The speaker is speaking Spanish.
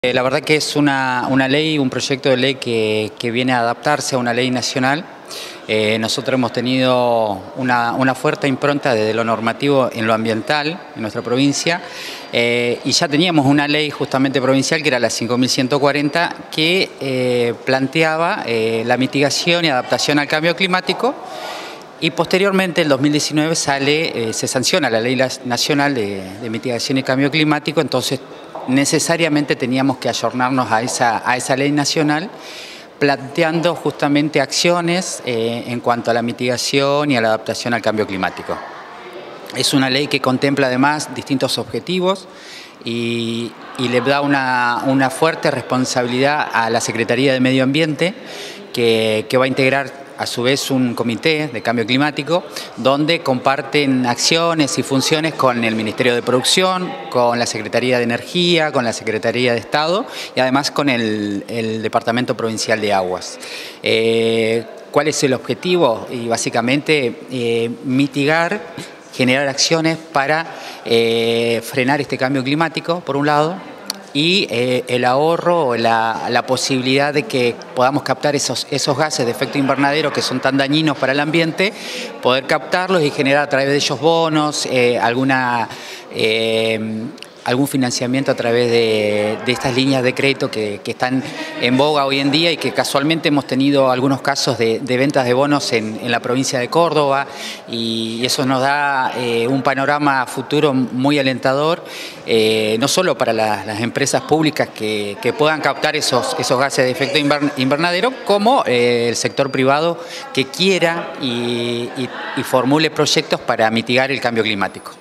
La verdad que es una ley, un proyecto de ley que viene a adaptarse a una ley nacional. Nosotros hemos tenido una fuerte impronta desde lo normativo en lo ambiental en nuestra provincia y ya teníamos una ley justamente provincial que era la 5140 que planteaba la mitigación y adaptación al cambio climático. Y posteriormente, en 2019, se sanciona la Ley Nacional de Mitigación y Cambio Climático, entonces necesariamente teníamos que ayornarnos a esa ley nacional, planteando justamente acciones en cuanto a la mitigación y a la adaptación al cambio climático. Es una ley que contempla además distintos objetivos y le da una fuerte responsabilidad a la Secretaría de Medio Ambiente, que va a integrar a su vez un comité de cambio climático donde comparten acciones y funciones con el Ministerio de Producción, con la Secretaría de Energía, con la Secretaría de Estado y además con el Departamento Provincial de Aguas. ¿Cuál es el objetivo? Y básicamente mitigar, generar acciones para frenar este cambio climático, por un lado, y el ahorro o la posibilidad de que podamos captar esos gases de efecto invernadero que son tan dañinos para el ambiente, poder captarlos y generar a través de ellos bonos, algún financiamiento a través de estas líneas de crédito que están en boga hoy en día y que casualmente hemos tenido algunos casos de ventas de bonos en la provincia de Córdoba, y eso nos da un panorama futuro muy alentador, no solo para las empresas públicas que puedan captar esos gases de efecto invernadero, como el sector privado que quiera y formule proyectos para mitigar el cambio climático.